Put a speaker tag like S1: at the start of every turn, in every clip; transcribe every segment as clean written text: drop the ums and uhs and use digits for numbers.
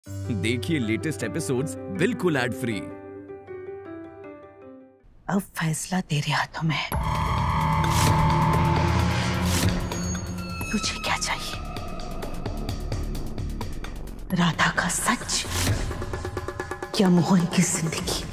S1: देखिए latest episodes बिल्कुल ad free.
S2: अब फैसला तेरे हाथों में है। तुझे क्या चाहिए? राधा का सच या मोहन की जिंदगी?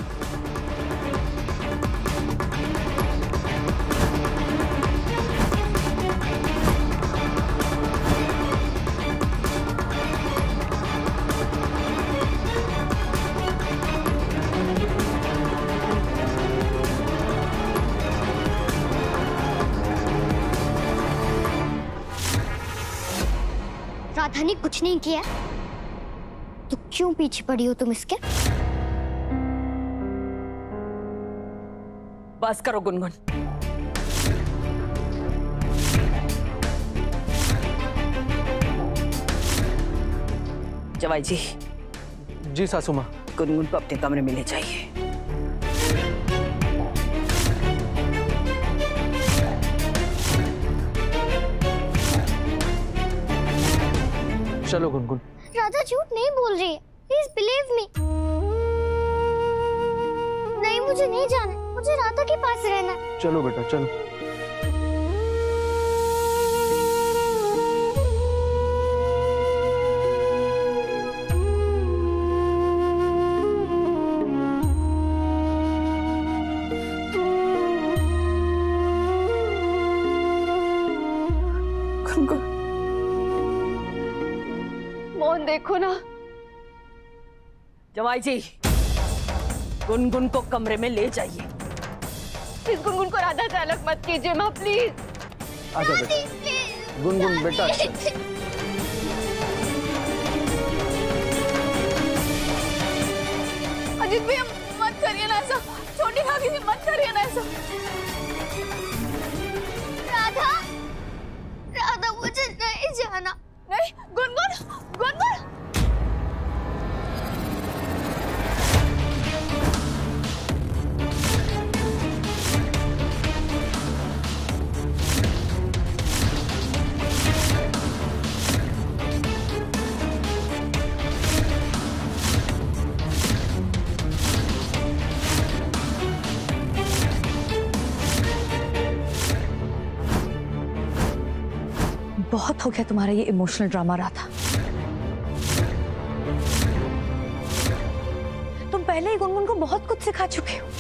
S3: राधा ने कुछ नहीं किया तो क्यों पीछे पड़ी हो तुम इसके?
S2: बस करो गुनगुन। जवाई जी।
S4: जी सासू माँ।
S2: गुनगुन को अपने कमरे में ले जाइए।
S4: चलो गुनगुन।
S3: राधा झूठ नहीं बोल रही है, प्लीज बिलीव मी। नहीं, मुझे नहीं जाना, मुझे राधा के पास रहना है।
S4: चलो बेटा चलो।
S2: गुनगुन, मोहन देखो ना। जवाई जी, गुनगुन को कमरे में ले जाइए।
S5: प्लीज गुनगुन को राधा से अलग मत कीजिए माँ, प्लीज।
S4: आजा बेटा। गुनगुन बेटा।
S5: अजीत भैया मत करिए ना ऐसा, छोटी भाभी जी मत करिए ना ऐसा।
S3: राधा, राधा मुझे नहीं जाना।
S5: नहीं, गुनगुन, गुनगुन।
S2: बहुत हो गया तुम्हारा ये इमोशनल ड्रामा राधा। तुम पहले ही गुनगुन को बहुत कुछ सिखा चुके हो,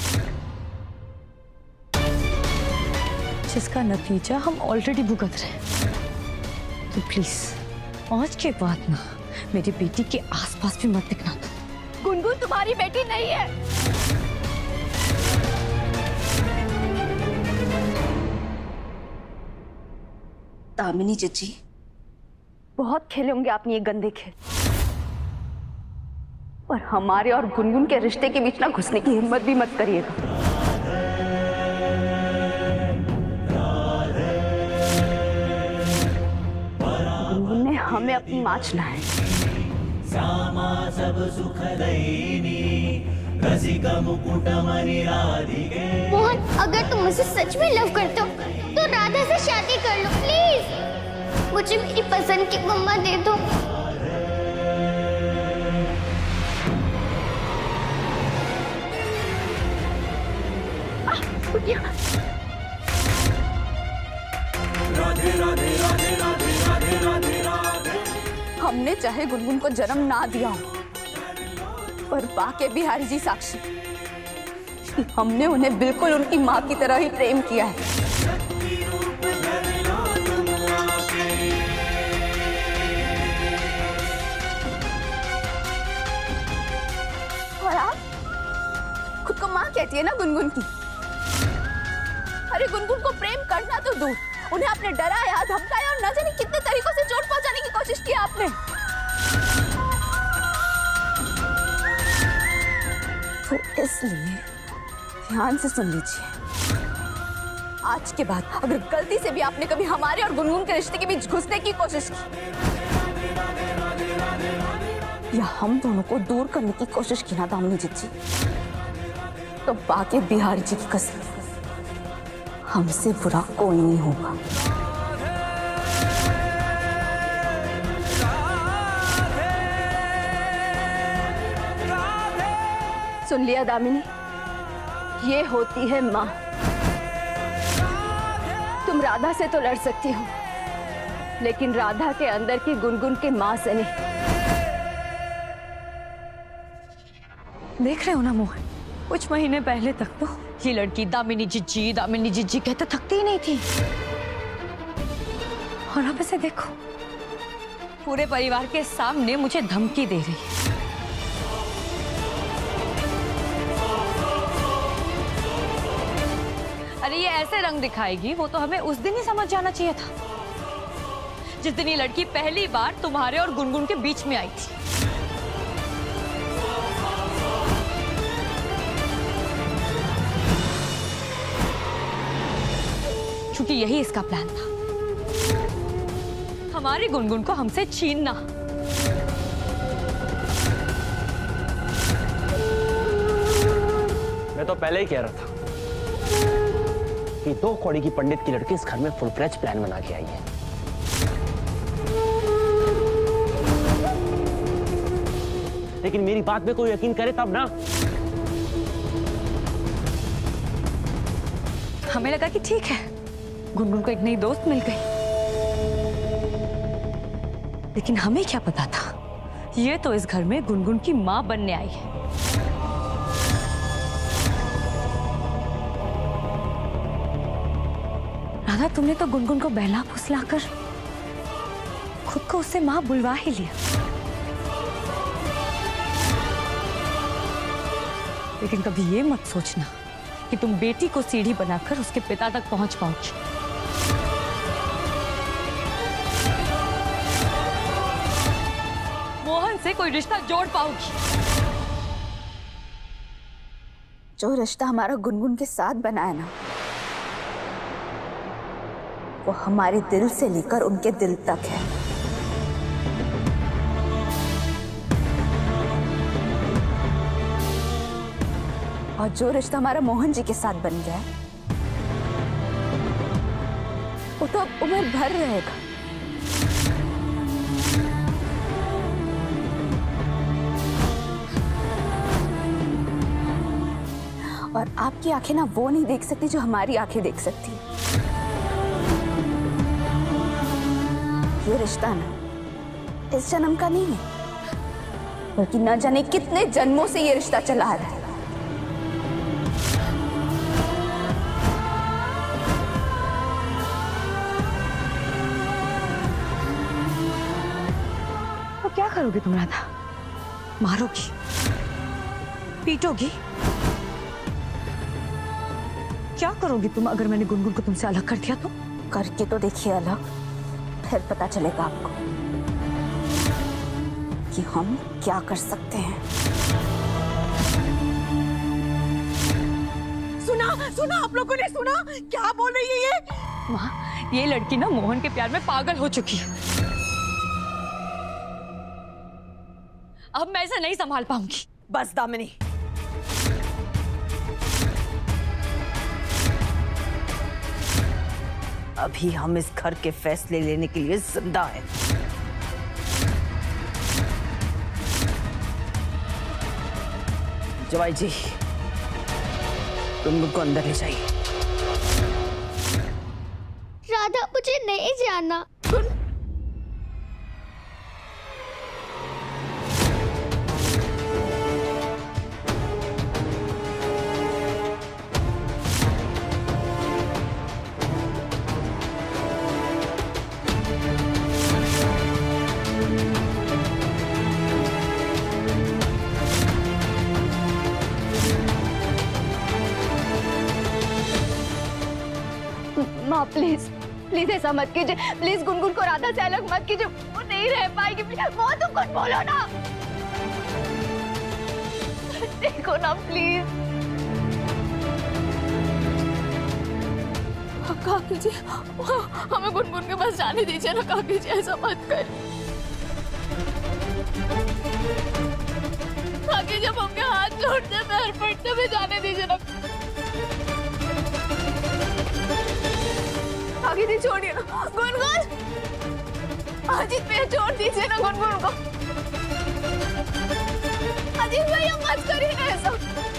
S2: जिसका नतीजा हम ऑलरेडी भुगत रहे हैं। तो प्लीज आज के बाद ना मेरी बेटी के आसपास भी मत दिखना।
S5: गुनगुन तुम्हारी बेटी नहीं है।
S2: दामिनी जीजी, बहुत खेले होंगे आपने ये गंदे खेल, पर हमारे और गुनगुन के रिश्ते के बीच ना घुसने की हिम्मत भी मत करिएगा। गुनगुन ने हमें अपनी मां चुना है।
S3: मोहन, अगर तुम मुझे सच में लव करते हो तो राधा से शादी कर लो प्लीज। मुझे मेरी पसंद की मम्मा दे दो।
S5: हमने चाहे गुनगुन को जन्म ना दिया हो, पर बाके बिहारी जी साक्षी, हमने उन्हें बिल्कुल उनकी माँ की तरह ही प्रेम किया है। और आप खुद को माँ कहती है ना गुनगुन की। अरे गुनगुन को प्रेम करना तो दूर, उन्हें आपने डराया, धमकाया और न जाने कितने तरीकों से चोट पहुंचाने की कोशिश की आपने। तो इसलिए ध्यान से सुन लीजिए, आज के बाद अगर गलती से भी आपने कभी हमारे और गुनगुन के रिश्ते के बीच घुसने की कोशिश की या हम दोनों को दूर करने की कोशिश की ना दामिनी जीजी, तो बाके बिहारी जी की कसम, हमसे बुरा कोई नहीं होगा। सुन लिया दामिनी, ये होती है माँ। तुम राधा से तो लड़ सकती हो, लेकिन राधा के अंदर की गुनगुन की माँ से नहीं।
S2: देख रहे हो ना मोहन, कुछ महीने पहले तक तो ये लड़की दामिनी जिज्जी कहते थकती ही नहीं थी, और अब इसे देखो, पूरे परिवार के सामने मुझे धमकी दे रही है। अरे ये ऐसे रंग दिखाएगी, वो तो हमें उस दिन ही समझ जाना चाहिए था, जिस दिन ये लड़की पहली बार तुम्हारे और गुनगुन के बीच में आई थी। क्योंकि यही इसका प्लान था, हमारी गुनगुन को हमसे छीनना।
S6: मैं तो पहले ही कह रहा था कि 2 कौड़ी की पंडित की लड़की इस घर में फुल फ्लेज प्लान बना के आई है। लेकिन मेरी बात पे कोई यकीन करे तब ना।
S2: हमें लगा कि ठीक है, गुनगुन को एक नई दोस्त मिल गई, लेकिन हमें क्या पता था, ये तो इस घर में गुनगुन की माँ बनने आई है। राधा, तुमने तो गुनगुन को बहला फुसलाकर खुद को उससे माँ बुलवा ही लिया, लेकिन कभी ये मत सोचना कि तुम बेटी को सीढ़ी बनाकर उसके पिता तक पहुंच पाओगी। मोहन से कोई रिश्ता जोड़ पाओगी।
S5: जो रिश्ता हमारा गुनगुन के साथ बना है ना, वो हमारे दिल से लेकर उनके दिल तक है। और जो रिश्ता हमारा मोहन जी के साथ बन गया है, वो तो अब उम्र भर रहेगा। और आपकी आंखें ना वो नहीं देख सकती जो हमारी आंखें देख सकती। ये रिश्ता ना इस जन्म का नहीं है, बल्कि न जाने कितने जन्मों से ये रिश्ता चला आ रहा है।
S2: तो क्या करोगे तुम राधा? मारोगी, पीटोगी? क्या करोगी तुम अगर मैंने गुनगुन को तुमसे अलग कर दिया तो?
S5: करके तो देखिए अलग, फिर पता चलेगा आपको कि हम क्या कर सकते हैं।
S2: सुना आप लोगों ने सुना? क्या बोल रही है ये? माँ, ये लड़की ना मोहन के प्यार में पागल हो चुकी है। अब मैं इसे नहीं संभाल पाऊंगी।
S7: बस दामिनी, अभी हम इस घर के फैसले लेने के लिए जिंदा हैं। जवाई जी, तुम उनको अंदर ले जाइए।
S3: राधा, मुझे नहीं जाना। माँ प्लीज प्लीज ऐसा मत कीजिए, प्लीज गुनगुन को राधा से अलग मत कीजिए, वो नहीं रह पाएगी। वो तुम कुछ बोलो ना, देखो ना प्लीज। काकी जी, हमें गुनगुन के पास जाने दीजिए ना काकी जी, ऐसा मत कर। काकी जब हमके हाथ जोड़ते पैर पड़ते हुए जाने दीजिए ना। काकी जी छोड़िए ना गुनगुन, अजीत भैया छोड़ दीजिए ना गुनगुन को। अजीत भैया मत करिए ना ऐसा।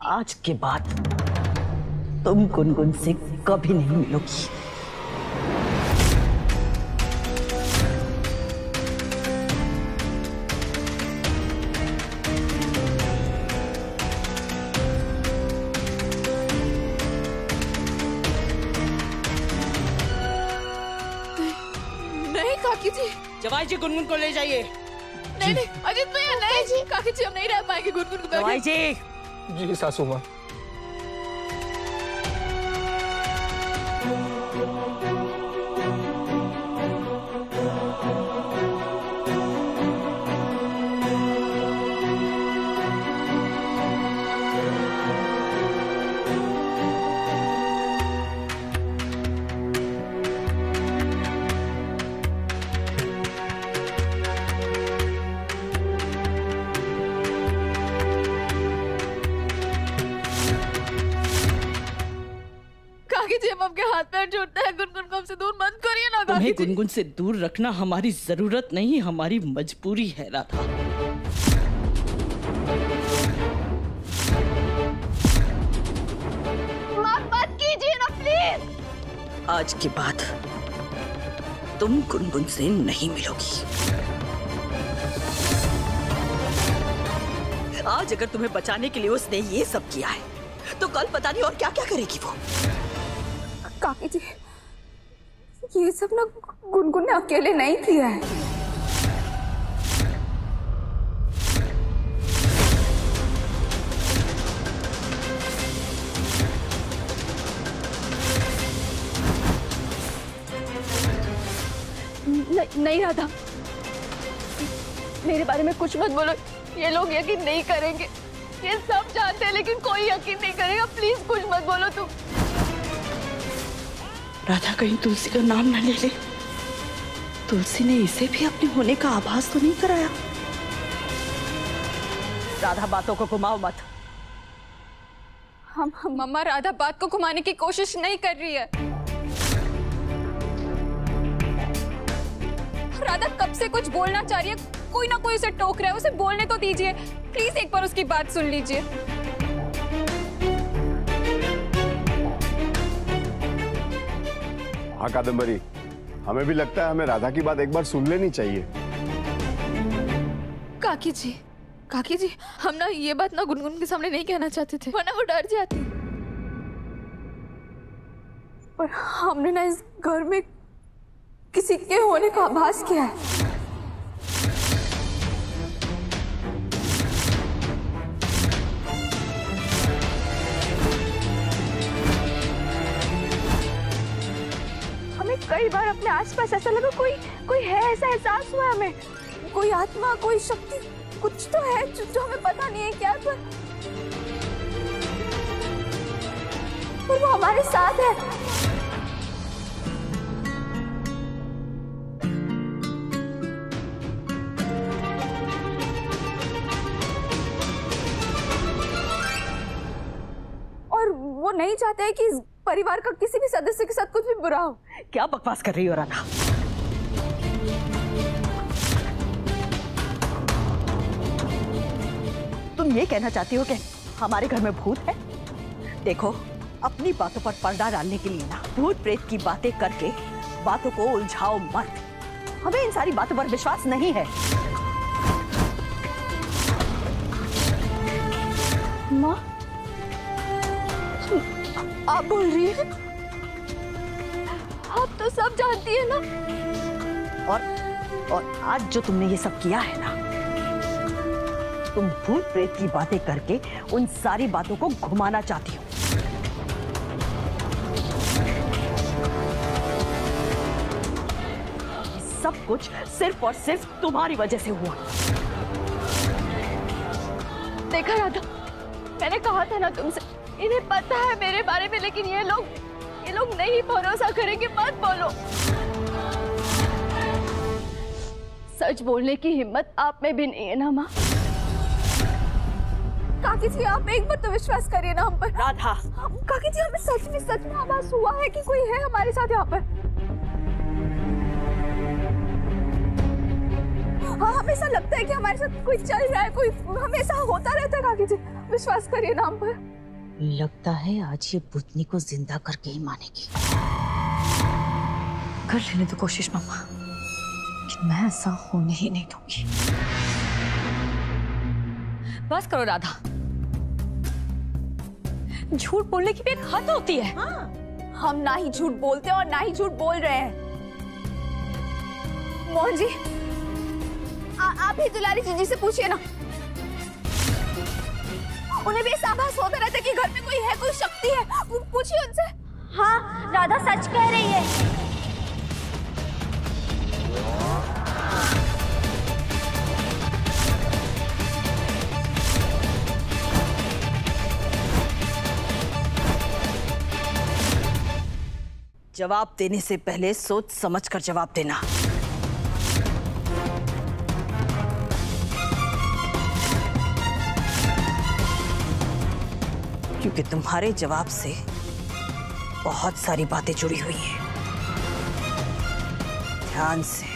S7: आज के बाद तुम गुनगुन से कभी नहीं मिलोगी।
S5: नहीं काकी जी,
S7: जवाई जी गुनगुन को ले जाइए।
S5: नहीं नहीं अजीत भैया, नहीं जी काकी जी, हम नहीं रह पाएंगे गुनगुन को।
S7: जवाई जी।
S4: जी सासू माँ।
S5: आपके हाथ पैर जोड़ते हैं, गुनगुन को हमसे दूर मत करिए ना।
S7: तुम्हें गुनगुन से दूर रखना हमारी जरूरत नहीं, हमारी मजबूरी है राधा।
S5: माफ मत कीजिए ना प्लीज।
S7: आज के बाद तुम गुनगुन से नहीं मिलोगी। आज अगर तुम्हें बचाने के लिए उसने ये सब किया है तो कल पता नहीं और क्या क्या करेगी वो।
S5: काकी जी, ये सब ना गुनगुन ने अकेले नहीं किया है। नहीं राधा, मेरे बारे में कुछ मत बोलो। ये लोग यकीन नहीं करेंगे, ये सब जानते हैं लेकिन कोई यकीन नहीं करेगा। प्लीज कुछ मत बोलो तुम।
S7: राधा कहीं तुलसी का नाम न ले ले। तुलसी ने इसे भी अपने होने का आभास तो नहीं कराया। राधा बातों को घुमाओ मत।
S5: हम मम्मा, राधा बात को घुमाने की कोशिश नहीं कर रही है। राधा कब से कुछ बोलना चाह रही है, कोई ना कोई उसे टोक रहा है, उसे बोलने तो दीजिए प्लीज। एक बार उसकी बात सुन लीजिए।
S8: हाँ कादम्बरी, हमें भी लगता है हमें राधा की बात एक बार सुन लेनी चाहिए।
S5: काकी जी, हम ना ये बात ना गुनगुन के सामने नहीं कहना चाहते थे, वरना वो डर जाती। पर हमने ना इस घर में किसी के होने का आभास किया है। कई बार अपने आसपास ऐसा लगा कोई है, ऐसा एहसास हुआ हमें। कोई आत्मा, कोई शक्ति, कुछ तो है जो हमें पता नहीं है क्या, पर वो हमारे साथ है। और वो नहीं चाहते हैं कि परिवार का किसी भी सदस्य के साथ कुछ भी बुरा हो।
S7: क्या बकवास कर रही हो राधा? तुम ये कहना चाहती हो कि हमारे घर में भूत है? देखो, अपनी बातों पर पर्दा डालने के लिए ना भूत प्रेत की बातें करके बातों को उलझाओ मत। हमें इन सारी बातों पर विश्वास नहीं है।
S5: माँ, आप बोल रही हैं? आप तो सब जानती है ना।
S7: और आज जो तुमने ये सब किया है ना, तुम भूत प्रेत की बातें करके उन सारी बातों को घुमाना चाहती हो। सब कुछ सिर्फ और सिर्फ तुम्हारी वजह से हुआ।
S5: देखा राधा, मैंने कहा था ना तुमसे, इन्हें पता है मेरे बारे में, लेकिन ये लोग नहीं भरोसा करेंगे। मत बोलो। सच बोलने की हिम्मत आप में भी नहीं है ना माँ। काकी जी, आप एक बार तो विश्वास करिए ना हम पर।
S7: राधा,
S5: काकी जी, हमें सच में आभास हुआ है कि कोई है हमारे साथ यहाँ पर। हाँ, हमेशा लगता है कि हमारे साथ कोई चल रहा है, कोई हमेशा होता रहता है। काकी जी, विश्वास करिए ना हम पर।
S7: लगता है आज ये बुतनी को जिंदा करके ही मानेगी।
S2: कर लेने तो कोशिश मम्मा, कि मैं ऐसा होने ही नहीं दूंगी। बस करो राधा, झूठ बोलने की भी एक हद होती है।
S5: हाँ, हम ना ही झूठ बोलते और ना ही झूठ बोल रहे हैं। मोहन जी, आप ही दुलारी जीजी से पूछिए ना, उन्हें भी ऐसा आभास होता रहता है कि घर में कोई है, कोई शक्ति है। पूछिए उनसे।
S3: हाँ, राधा सच कह रही है।
S7: जवाब देने से पहले सोच समझ कर जवाब देना। क्योंकि तुम्हारे जवाब से बहुत सारी बातें जुड़ी हुई हैं। ध्यान से।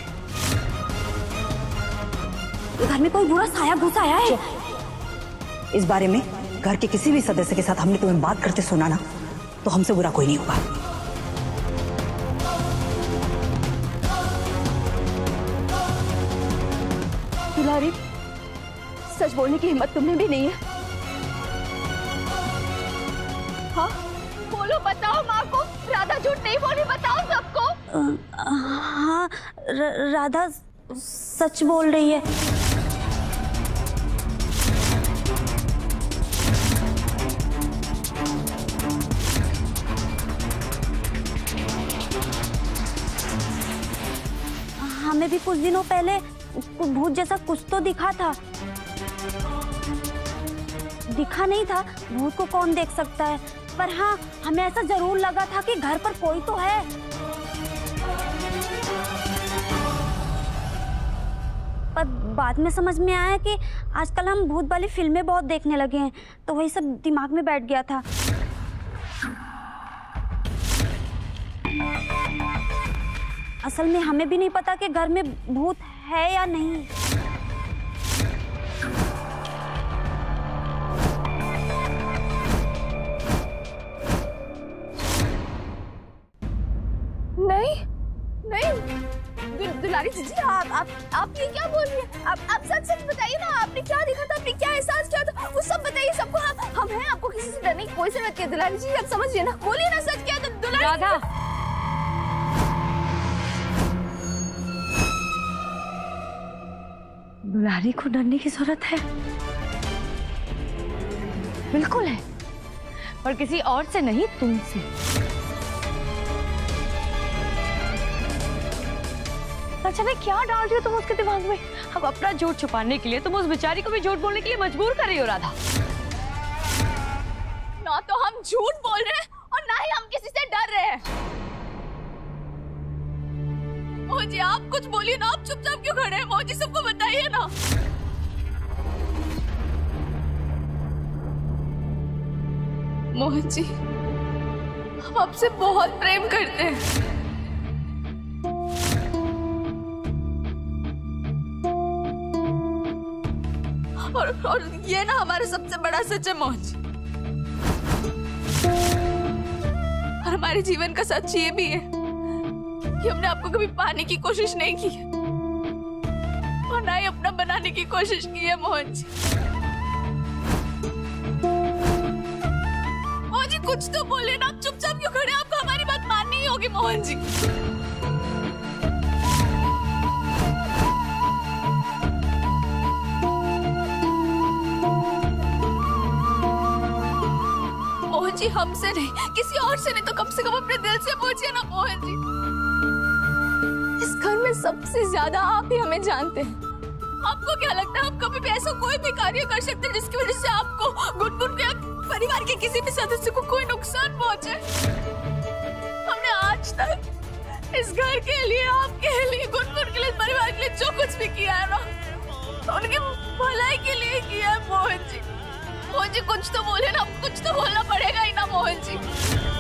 S3: घर में कोई बुरा साया घुस आया है।
S7: इस बारे में घर के किसी भी सदस्य के साथ हमने तुम्हें बात करते सुना ना, तो हमसे बुरा कोई नहीं होगा।
S5: दुलारी, सच बोलने की हिम्मत तुम्हें भी नहीं है? हाँ, बोलो, बताओ माँ को। राधा झूठ नहीं बोली, बताओ सबको।
S3: हाँ, राधा सच बोल रही है। हमें भी कुछ दिनों पहले भूत जैसा कुछ तो दिखा था। दिखा नहीं था, भूत को कौन देख सकता है, पर हाँ, हमें ऐसा जरूर लगा था कि घर पर कोई तो है। पर बाद में समझ में आया कि आजकल हम भूत वाली फिल्में बहुत देखने लगे हैं, तो वही सब दिमाग में बैठ गया था। असल में हमें भी नहीं पता कि घर में भूत है या नहीं।
S5: नहीं, दुलारी जीजी, आप ये क्या बोल रही हैं? आप सच बताइए ना, आपने क्या देखा था, आपने क्या एहसास किया था, वो सब बताइए सबको। हम हैं, आपको किसी से डरने की कोई जरूरत नहीं। दुलारी जी, आप समझिए ना, बोलिए ना सच क्या था। दुलारी
S2: राधा, दुलारी को डरने की जरूरत है? बिल्कुल है, पर किसी और से नहीं, तुमसे। अच्छा, मैं क्या डाल रही हो तुम उसके दिमाग में? अब अपना झूठ छुपाने के लिए तुम उस बेचारी को भी झूठ बोलने के लिए मजबूर कर रही हो राधा।
S5: ना तो हम झूठ बोल रहे हैं और ना ही हम किसी से डर रहे हैं। मोहन जी, आप कुछ बोलिए ना, आप चुपचाप क्यों खड़े हैं? मोहन जी, सबको बताइए ना। मोहन जी, हम आपसे बहुत प्रेम करते हैं। और ये ना हमारा सबसे बड़ा सच है मोहन जी। और हमारे जीवन का सच ये भी है कि हमने आपको कभी पाने की कोशिश नहीं की है और ना ही अपना बनाने की कोशिश की है मोहन जी। मोहन जी, कुछ तो बोले ना, आप चुपचाप क्यों खड़े? आपको हमारी बात माननी ही होगी मोहन जी। जी, हमसे नहीं, किसी और से नहीं, तो कम से कम अपने दिल से पूछिए ना मोहन जी। इस घर में सबसे ज्यादा आप ही हमें जानते हैं। आपको क्या लगता है, आप कभी भी ऐसा कोई भी कार्य कर सकते हैं जिसकी वजह से आपको, गुनगुन को या परिवार के किसी भी सदस्य को कोई नुकसान पहुंचे? हमने आज तक इस घर के लिए, आपके लिए, गुनगुन के लिए, परिवार के लिए जो कुछ भी किया है ना, उनकी भलाई के लिए किया है मोहन जी। मोहन जी, कुछ तो बोले ना, कुछ तो बोलना पड़ेगा ही ना मोहन जी।